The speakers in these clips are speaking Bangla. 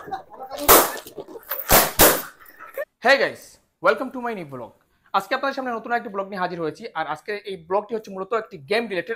Hey guys, welcome to my new vlog. আজকে আপনাদের সামনে নতুন একটা ব্লগ নিয়ে হাজির হয়েছি। আর আজকে এই ব্লগটি হচ্ছে মূলত একটি গেম রিলেটেড।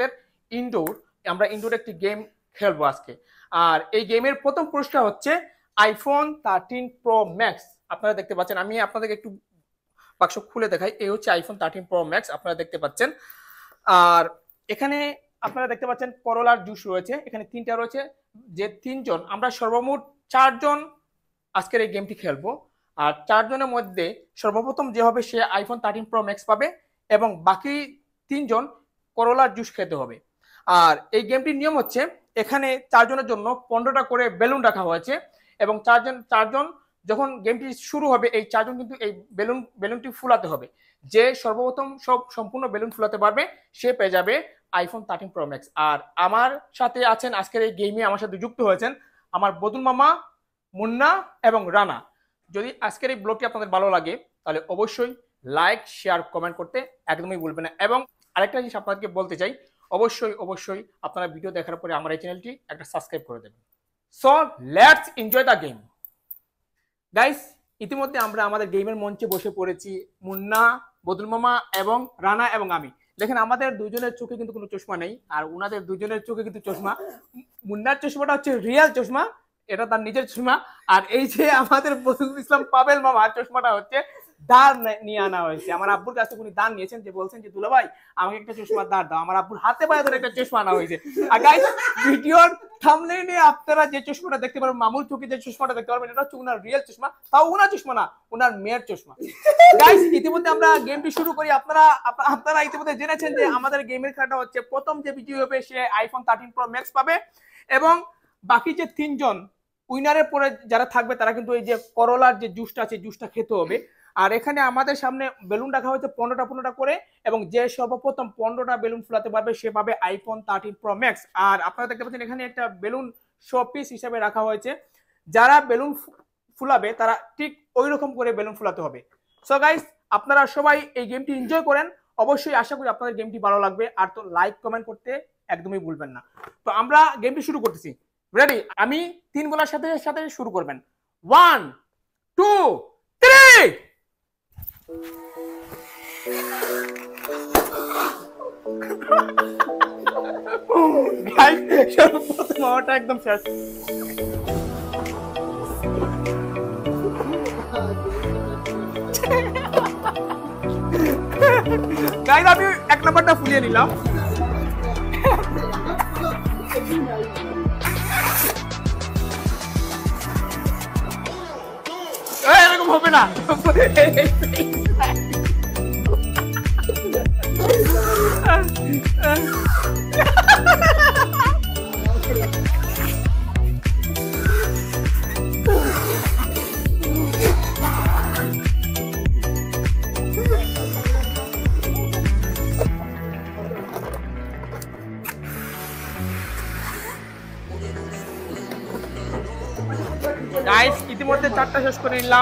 আমরা ইনডোর একটি গেম খেলবো আজকে। আর এই গেমের প্রথম পুরস্কার হচ্ছে আইফোন 13 প্রো ম্যাক্স। আপনারা দেখতে পাচ্ছেন, আমি আপনাদেরকে একটু বাক্স খুলে দেখাই। এই হচ্ছে আইফোন 13 প্রো ম্যাক্স, আপনারা দেখতে পাচ্ছেন। আর এখানে আপনারা দেখতে পাচ্ছেন করলার জুস রয়েছে, এখানে 3টা রয়েছে। যে 3জন, আমরা সর্বমোট 4জন আজকের এই গেমটি খেলবো। আর 4জনের মধ্যে সর্বপ্রথম যে হবে সে আইফোন 13 প্রো ম্যাক্স পাবে এবং বাকি 3জন করলার জুস খেতে হবে। আর এই গেমটির নিয়ম হচ্ছে, এখানে 4জনের জন্য 15টা করে বেলুন রাখা হয়েছে এবং 4জন যখন গেমটি শুরু হবে এই 4জন কিন্তু এই বেলুনটি ফুলাতে হবে। যে সর্বপ্রথম সম্পূর্ণ বেলুন ফুলাতে পারবে সে পেয়ে যাবে আইফোন 13 প্রো ম্যাক্স। আর আমার সাথে আছেন আজকের এই গেমে, আমার সাথে যুক্ত হয়েছেন আমার বদুল মামা, মুন্না এবং রানা। যদি আজকের এই ব্লগটি আপনাদের ভালো লাগে তাহলে অবশ্যই লাইক, শেয়ার, কমেন্ট করতে একদমই ভুলবেন না। এবং আরেকটা জিনিস আপনাদেরকে বলতে চাই, অবশ্যই আপনারা ভিডিও দেখার পরে আমার এই চ্যানেলটি একটা সাবস্ক্রাইব করে দেবেন। So let's enjoy the game guys. ইতিমধ্যে আমরা আমাদের গেমের মঞ্চে বসে পড়েছি, মুন্না, বদুল মামা এবং রানা এবং আমি। দেখেন আমাদের দুজনের চোখে কিন্তু কোনো চশমা নেই, আর ওনাদের দুজনের চোখে কিন্তু চশমা। মুন্নার চশমাটা হচ্ছে রিয়েল চশমা, এটা তার নিজের চশমা। আর এই যে আমাদের বদরুল ইসলাম পাবেল মামার চশমাটা হচ্ছে দাঁড় নিয়ে আনা হয়েছে। আমার আব্বুর কাছে উনি দান নিয়েছেন, যে বলছেন যে দুলা ভাই আমাকে একটা চশমার দাঁড় দাও। আমার আব্বুর হাতে পায়ে ধরে একটা চশমা আনা হয়েছে। আর গাইস, ভিডিওর থাম্বনেইলে আপনারা যে চশমাটা দেখতে পারবেন, মামুর চোখে যে চশমাটা দেখতে পারবেন, এটা হচ্ছে ওনার রিয়েল চশমা। তাও ওনার চশমা না, ওনার মেয়ের চশমা। গাইস, ইতিমধ্যে আমরা গেমটি শুরু করি। আপনারা ইতিমধ্যে জেনেছেন যে আমাদের গেমের খেলাটা হচ্ছে, প্রথম যে বিজয়ী হবে সে আইফোন 13 প্রো ম্যাক্স পাবে এবং বাকি যে 3জন উইনারের পরে যারা থাকবে তারা কিন্তু এই যে করলার যে জুসটা আছে জুসটা খেতে হবে। আর এখানে আমাদের সামনে বেলুন রাখা হয়েছে 15টা করে, এবং যে সর্বপ্রথম 15টা বেলুন ফুলাতে পারবে সে পাবে আইফোন 13 প্রো ম্যাক্স। আর আপনারা দেখতে পাচ্ছেন এখানে একটা বেলুন শো পিস হিসেবে রাখা হয়েছে। যারা বেলুন ফুলাবে তারা ঠিক ওই রকম করে বেলুন ফুলাতে হবে। সো গাইস, আপনারা সবাই এই গেমটি এনজয় করেন। অবশ্যই আশা করি আপনাদের গেমটি ভালো লাগবে। আর তো লাইক, কমেন্ট করতে একদমই ভুলবেন না। তো আমরা গেমটি শুরু করতেছি। রেডি? আমি 3 বলার সাথে সাথে শুরু করবেন। 1 2 3। গাইস, সর্বপ্রথম আমারটা একদম শেষ। গাইস, আমি 1 নাম্বারটা ফুলিয়ে নিলাম। এরকম হবে না। গাইস, ইতিমধ্যে 4টা শেষ করে নিলাম।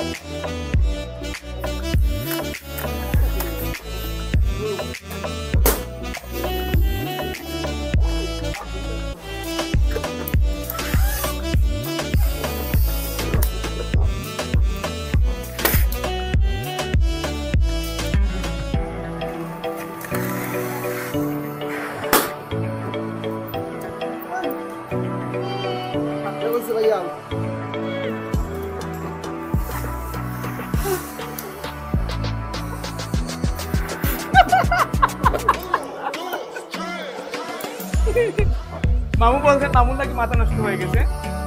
মামু বলছে মামুর নাকি মাথা নষ্ট হয়ে গেছে।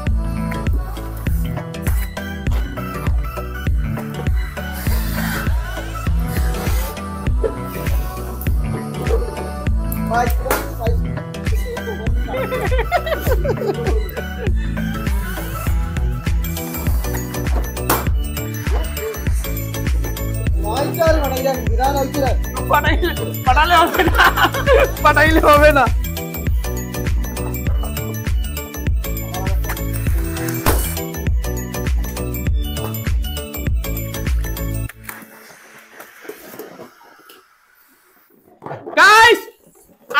পাঠাইলে হবে না।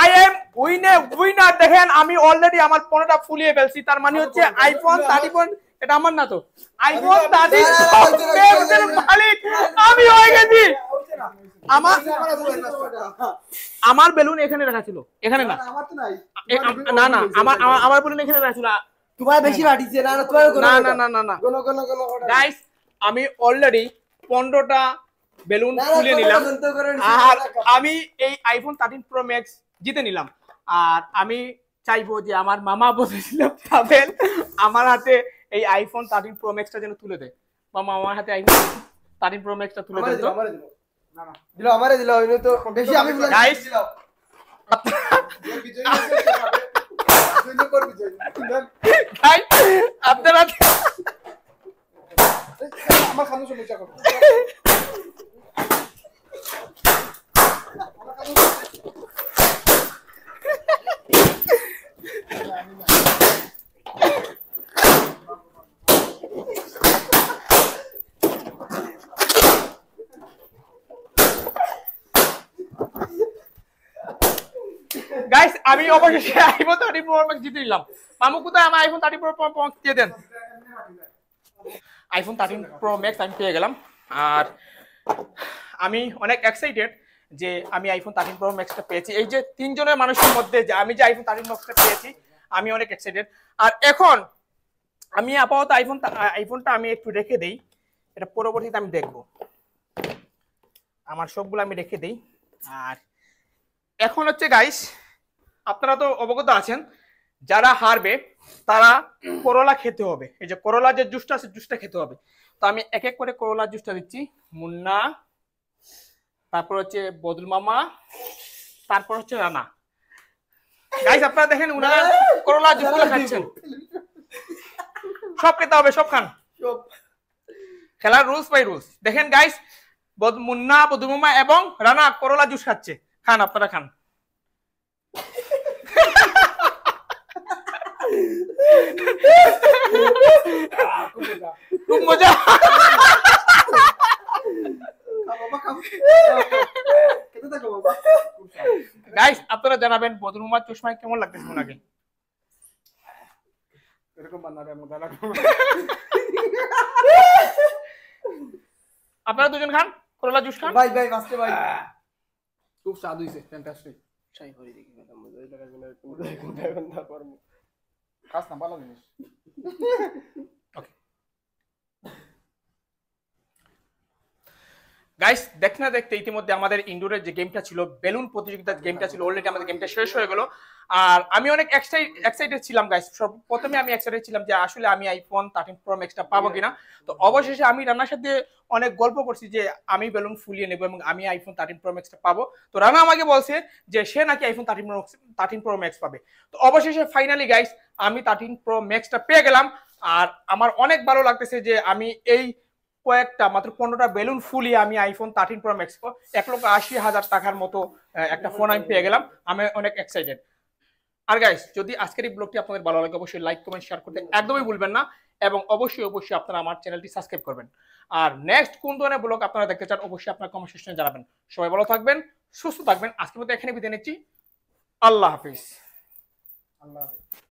উইনার দেখেন, আমি অলরেডি আমার 15টা ফুলিয়ে ফেলছি। তার মানে হচ্ছে আইফোন 13 এটা আমার না তো আইফোন 13 এর মালিক আমি হয়ে গেছি আমার আমার বেলুন এখানে রাখা ছিল এখানে না আমার তো নাই না না আমার আমার বেলুন এখানে রাখা ছিল তোমার বেশি বাড়িছে না না তোমার না না না না না কোন গাইস আমি অলরেডি 15টা বেলুন খুলে নিলাম আর আমি এই আইফোন 13 প্রো ম্যাক্স জিতে নিলাম আর আমি চাইবো যে আমার মামা বলেছিল পাবেল আমার হাতে এই আইফোন 13 প্রো ম্যাক্সটা যেন তুলে দেয় মামা আমার হাতে আইফোন 13 প্রো ম্যাক্সটা তুলে দেন তো না না দিল আমারে দিল ওই তো বেশি আমি বলে গাইস গাইস আপনারা আমার খানো সমস্যা করো গাইস আমি অবশেষে আইফোন 13 প্রো ম্যাক্স জিতে নিলাম মামু কোথায় আমার আইফোন 13 প্রো ম্যাক্স দিয়ে দেন আইফোন 13 প্রো ম্যাক্স আমি পেয়ে গেলাম আর আমি অনেক এক্সাইটেড যে আমি আইফোন 13 প্রো ম্যাক্সটা পেয়েছি এই যে তিনজনের মানুষের মধ্যে যে আমি যে আইফোন 13 ম্যাক্সটা পেয়েছি আমি অনেক এক্সাইটেড আর এখন আমি আপাতত আইফোনটা আমি একটু রেখে দেই এটা পরবর্তীতে আমি দেখব আমার সবগুলো আমি রেখে দেই আর এখন হচ্ছে গাইস আপনারা তো অবগত আছেন যারা হারবে তারা করলা খেতে হবে এই যে করলা যে জুসটা আছে জুসটা খেতে হবে তো আমি এক এক করে করলা জুসটা দিচ্ছি মুন্না তারপর হচ্ছে বদুল মামা তারপর হচ্ছে রানা গাইস আপনারা দেখেন উনারা করলা জুসগুলো খাচ্ছেন সব খেতে হবে সব খান খেলার রুলস বাই রুলস দেখেন গাইস মুন্না বদুল মামা এবং রানা করলা জুস খাচ্ছে খান আপনারা খান খুব মজা গাইস আপনারা জানাবেন বদরুল মামার চশমা কেমন লাগতেছে ওনাকে এরকম বানাবে মজা লাগবে আপনারা দুজন খান করলা জুস খান ভাই ভাই মাস্টার ভাই খুব স্বাদ হইছে ফ্যান্টাস্টিক চাই করে দেখি ম্যাডাম মজা লাগে না কোন না করব খাস না ভালো জিনিস ওকে গাইস দেখতে না দেখতে ইতিমধ্যে আমাদের ইনডোরের যে গেমটা ছিল বেলুন প্রতিযোগিতার গেমটা ছিল অলরেডি আমাদের গেমটা শেষ হয়ে গেল আর আমি অনেক এক্সাইটেড ছিলাম গাইস প্রথমে আমি এক্সাইটেড ছিলাম যে আসলে আমি আইফোন 13 প্রো ম্যাক্সটা পাবো কিনা তো অবশেষে আমি রানার সাথে অনেক গল্প করছি যে আমি বেলুন ফুলিয়ে নেব এবং আমি আইফোন 13 প্রো ম্যাক্সটা পাবো তো রানা আমাকে বলছে যে সে নাকি আইফোন 13 প্রো ম্যাক্স পাবে তো অবশেষে ফাইনালি গাইস আমি 13 প্রো ম্যাক্সটা পেয়ে গেলাম আর আমার অনেক ভালো লাগতেছে যে আমি এই কয়েকটা মাত্র 15টা বেলুন ফুলিয়ে আমি আইফোন 13 প্রো ম্যাক্স 1,80,000 টাকার মতো একটা ফোন আমি পেয়ে গেলাম আমি অনেক এক্সাইটেড আর গাইস যদি আজকের এই ব্লগটি আপনাদের ভালো লাগে অবশ্যই লাইক কমেন্ট শেয়ার করতে একদমই ভুলবেন না এবং অবশ্যই আপনারা আমার চ্যানেলটি সাবস্ক্রাইব করবেন আর নেক্সট কোন ধরনের ব্লগ আপনারা দেখতে চান অবশ্যই আপনারা কমেন্ট সেকশনে জানাবেন সবাই ভালো থাকবেন সুস্থ থাকবেন আজকের মতো এখানে বিদায় নিচ্ছি আল্লাহ হাফেজ